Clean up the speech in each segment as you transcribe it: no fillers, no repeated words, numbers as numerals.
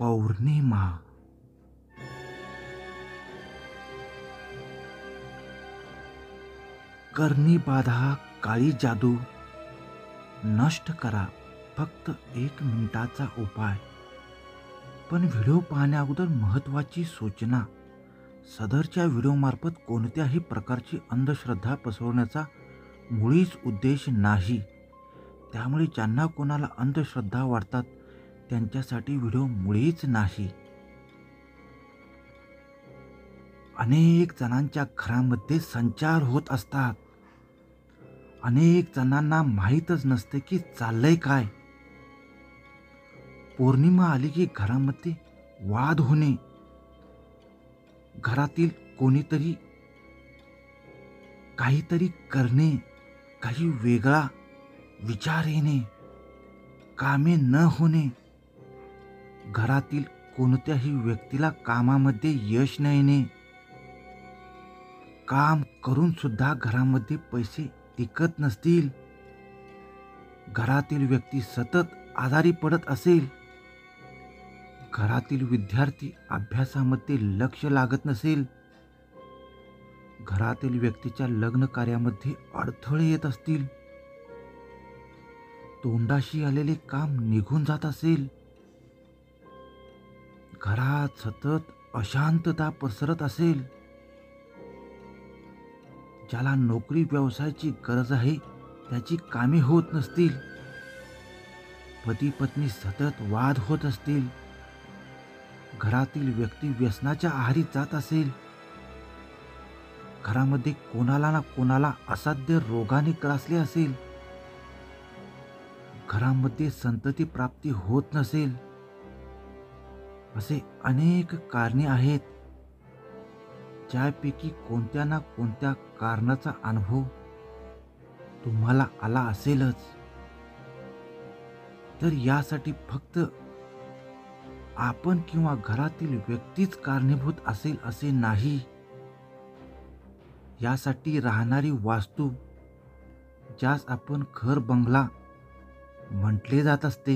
पौर्णिमा. करणी बाधा काळी जादू नष्ट करा, फक्त 1 मिनिटाचा उपाय. पण व्हिडिओ पाहण्या अगोदर महत्त्वाची सूचना. सदरच्या व्हिडिओमार्फत कोणत्याही प्रकारची अंधश्रद्धा पसरवण्याचा मुळीच उद्देश नाही. त्यामुळे ज्यांना कोणाला अंधश्रद्धा वाटतात त्यांच्यासाठी व्हिडिओ मुळीच नाही. अनेक जणांच्या घरामध्ये संचार होत असतात. अनेक जणांना माहीतच नसते की चाललंय काय. पौर्णिमा आली की घरामध्ये वाद होणे, घरातील कोणीतरी काहीतरी करणे, काही वेगळा विचार येणे, कामे न होणे, घरातील कोणत्याही व्यक्तीला कामामध्ये यश न येणे, काम करून सुद्धा घरामध्ये पैसे टिकत नसतील, घरातील व्यक्ती सतत आजारी पडत असेल, घरातील विद्यार्थी अभ्यासामध्ये लक्ष लागत नसेल, घरातील व्यक्तीच्या लग्न कार्यामध्ये अडथळे येत असतील, तोंडाशी आलेले काम निघून जात असेल, घरात सतत अशांतता पसरत असेल, ज्याला नोकरी व्यवसायाची गरज आहे त्याची कामे होत नसतील, पती पत्नी सतत वाद होत असतील, घरातील व्यक्ती व्यसनाच्या आहारी जात असेल, घरामध्ये कोणाला ना कोणाला असाध्य रोगाने ग्रासले असेल, घरामध्ये संतती प्राप्ती होत नसेल, असे अनेक कारणे आहेत. ज्यापैकी कोणत्या ना कोणत्या कारणाचा अनुभव तुम्हाला आला असेलच. तर यासाठी फक्त आपण किंवा घरातील व्यक्तीच कारणीभूत असेल असे नाही. यासाठी राहणारी वास्तू, ज्यास आपण घर बंगला म्हटले जात असते,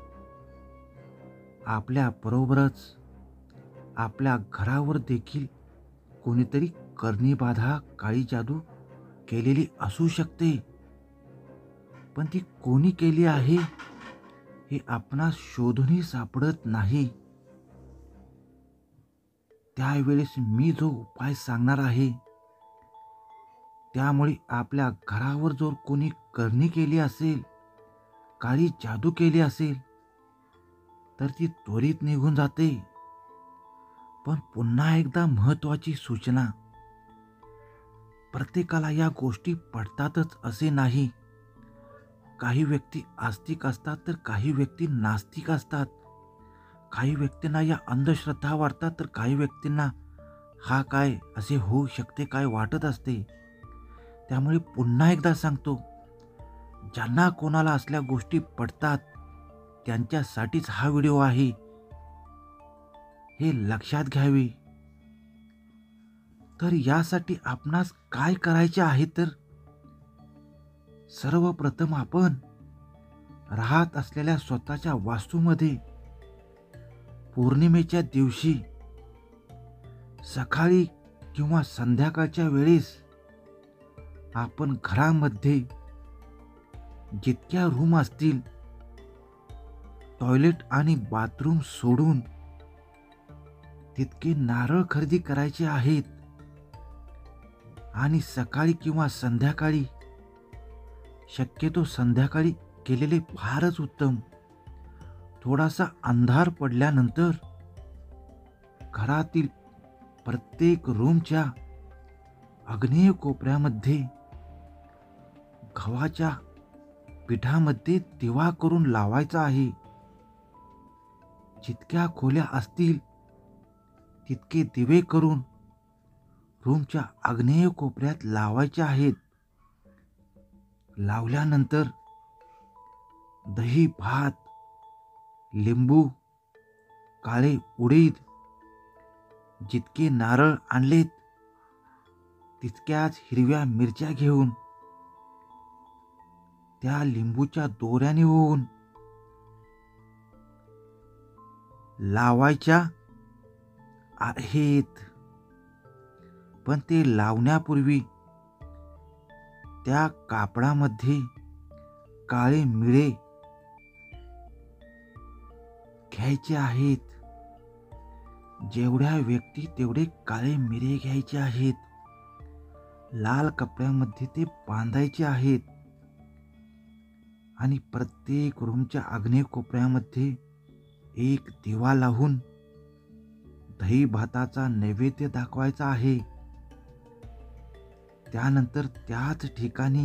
आपल्या बरोबरच आपल्या घरावर देखील कोणीतरी करणी बाधा काळी जादू केलेली असू शकते. पण ती कोणी केली आहे हे आपणास शोधूनही सापडत नाही. त्यावेळेस मी जो उपाय सांगणार आहे, त्यामुळे आपल्या घरावर जर कोणी करणी केली असेल, काळी जादू केली असेल, तर ती त्वरित निघून जाते. पण पुन्हा एकदा महत्त्वाची सूचना. प्रत्येकाला या गोष्टी पटतातच असे नाही. काही व्यक्ती आस्तिक असतात तर काही व्यक्ती नास्तिक असतात. काही व्यक्तींना या अंधश्रद्धा वाटतात तर काही व्यक्तींना हा काय असे होऊ शकते काय वाटत असते. त्यामुळे पुन्हा एकदा सांगतो, ज्यांना कोणाला असल्या गोष्टी पटतात त्यांच्यासाठीच हा व्हिडिओ आहे, हे लक्षात घ्यावे. तर यासाठी आपणास काय करायचे आहे, तर सर्वप्रथम आपण राहत असलेल्या स्वतःच्या वास्तूमध्ये पौर्णिमेच्या दिवशी सकाळी किंवा संध्याकाळच्या वेळेस आपण घरामध्ये जितक्या रूम असतील, टॉयलेट आणि बाथरूम सोडून तितके नारळ खरेदी करायचे आहेत. आणि सकाळी किंवा संध्याकाळी, शक्यतो संध्याकाळी केलेले फारच उत्तम, थोडासा अंधार पडल्यानंतर घरातील प्रत्येक रूमच्या आग्नेय कोपऱ्यामध्ये गव्हाच्या पिठामध्ये दिवा करून लावायचा आहे. जितक्या खोल्या असतील तितके दिवे करून रूमच्या आग्नेय कोपऱ्यात लावायचे आहेत. लावल्यानंतर दही भात, लिंबू, काळे उडीद, जितके नारळ आणलेत तितक्याच हिरव्या मिरच्या घेऊन त्या लिंबूच्या दोऱ्याने होऊन लावायच्या आहेत, पण ते लावण्यापूर्वी त्या कापडामध्ये काळे मिळे घ्यायचे आहेत. जेवढ्या व्यक्ती तेवढे काळे मिरे घ्यायचे आहेत. लाल कपड्यामध्ये ते बांधायचे आहेत आणि प्रत्येक रूमच्या आग्नेय कोपऱ्यामध्ये एक दिवा लावून दही भाताचा नैवेद्य दाखवायचा आहे. त्यानंतर त्याच ठिकाणी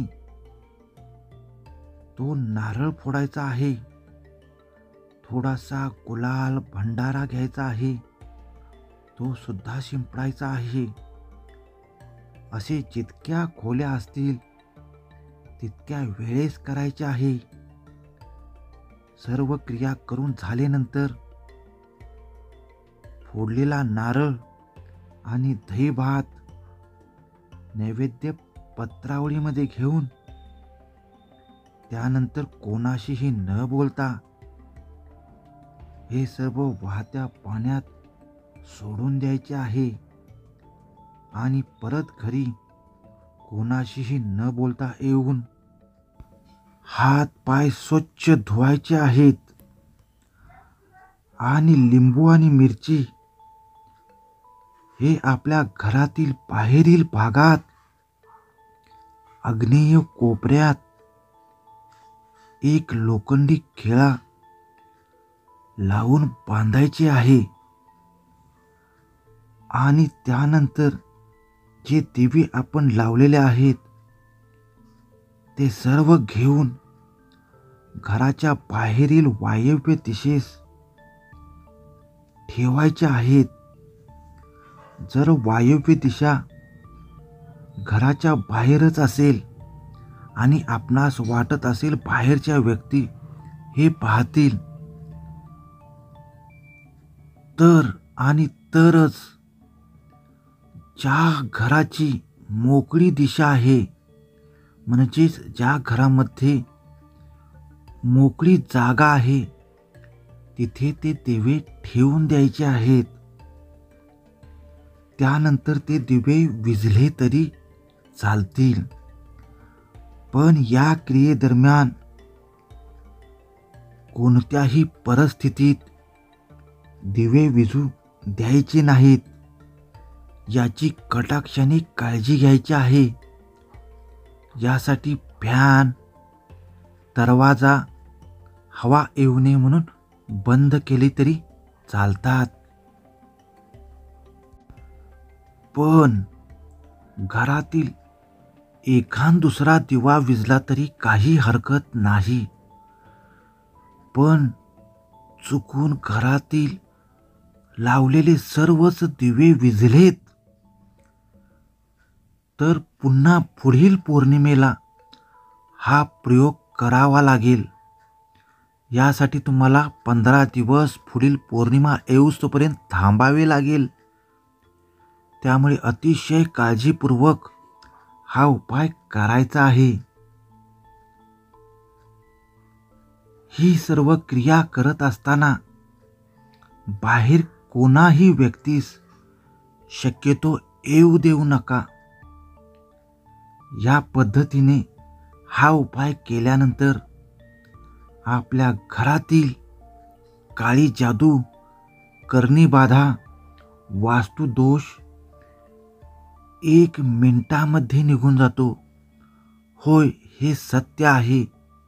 तो नारळ फोडायचा आहे. थोडासा गुलाल भंडारा घ्यायचा आहे, तो सुद्धा शिंपडायचा आहे. असे जितक्या खोल्या असतील तितक्या वेळेस करायचे आहे. सर्व क्रिया करून झाल्यानंतर फोडलेला नारळ आणि दही भात नैवेद्य पत्रावळीमध्ये घेऊन त्यानंतर कोणाशीही न बोलता हे सर्व वाहत्या पाण्यात सोडून द्यायचे आहे आणि परत घरी कोणाशीही न बोलता येऊन हात पाय स्वच्छ धुवायचे आहेत आणि लिंबू आणि मिरची हे आपल्या घरातील बाहेरील भागात आग्नेय कोपऱ्यात एक लोखंडी खिळा लावून बांधायचे आहे आणि त्यानंतर जे दिवे आपण लावलेले आहेत ते सर्व घेऊन घराच्या बाहेरील वायव्य दिशेस ठेवायचे आहेत. जर वायव्य दिशा घराच्या बाहेरच असेल आणि आपणास वाटत असेल बाहेरच्या व्यक्ती हे पाहतील, तर आणि तरच ज्या घराची मोकळी दिशा आहे, म्हणजेच ज्या घरामध्ये मोकळी जागा आहे, तिथे ते दिवे ठेवून द्यायचे आहेत. त्यानंतर ते दिवे विझले तरी चालतील, पण या क्रियेदरम्यान कोणत्याही परिस्थितीत दिवे विझू द्यायचे नाहीत. याची कटाक्षाने काळजी घ्यायची आहे. यासाठी फॅन, दरवाजा हवा येऊ नये म्हणून बंद केले तरी चालतात. पण घरातील एखाद दुसरा दिवा विझला तरी काही हरकत नाही. पण चुकून घरातील लावलेले सर्वच दिवे विझलेत तर पुन्हा पुढील पौर्णिमेला हा प्रयोग करावा लागेल. यासाठी तुम्हाला 15 दिवस पुढील पौर्णिमा येऊस्तोपर्यंत थांबावे लागेल. त्यामुळे अतिशय काळजीपूर्वक हा उपाय करायचा आहे. ही सर्व क्रिया करत असताना बाहेर कोणाही व्यक्तीस शक्यतो येऊ देऊ नका. या पद्धतीने हा उपाय केल्यानंतर आपल्या घरातील काळी जादू, करणी बाधा, वास्तुदोष 1 मिनिटामध्ये निघून जातो. होय, हे सत्य आहे.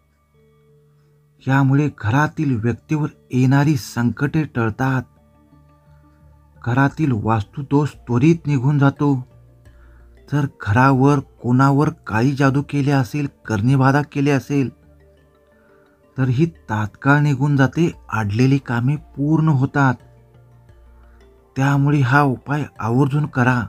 यामुळे घरातील व्यक्तीवर येणारी संकटे टळतात. घरातील वास्तुदोष त्वरित निघून जातो. जर घरावर कोणावर काळी जादू केली असेल, करणीबाधा केली असेल, तर ही तात्काळ निघून जाते. अडलेली कामे पूर्ण होतात. त्यामुळे हा उपाय आवर्जून करा.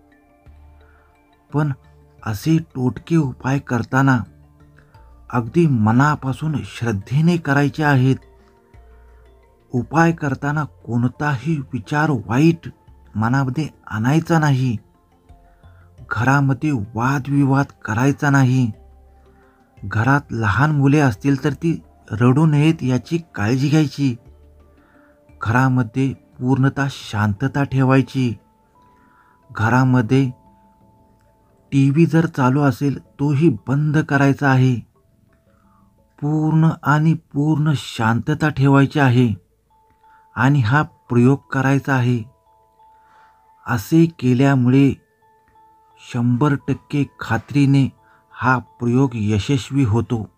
पण असे टोटके उपाय करताना अगदी मनापासून श्रद्धेने करायचे आहेत. उपाय करताना कोणताही विचार वाईट मनामध्ये आणायचा नाही. घरामध्ये वादविवाद करायचा नाही. घरात लहान मुले असतील तर ती रडू नयेत याची काळजी घ्यायची. घरामध्ये पूर्णतः शांतता ठेवायची. घरामध्ये टी व्ही जर चालू असेल तोही बंद करायचा आहे. पूर्ण आणि पूर्ण शांतता ठेवायची आहे आणि हा प्रयोग करायचा आहे. असे केल्यामुळे 100% खात्रीने हा प्रयोग यशस्वी होतो.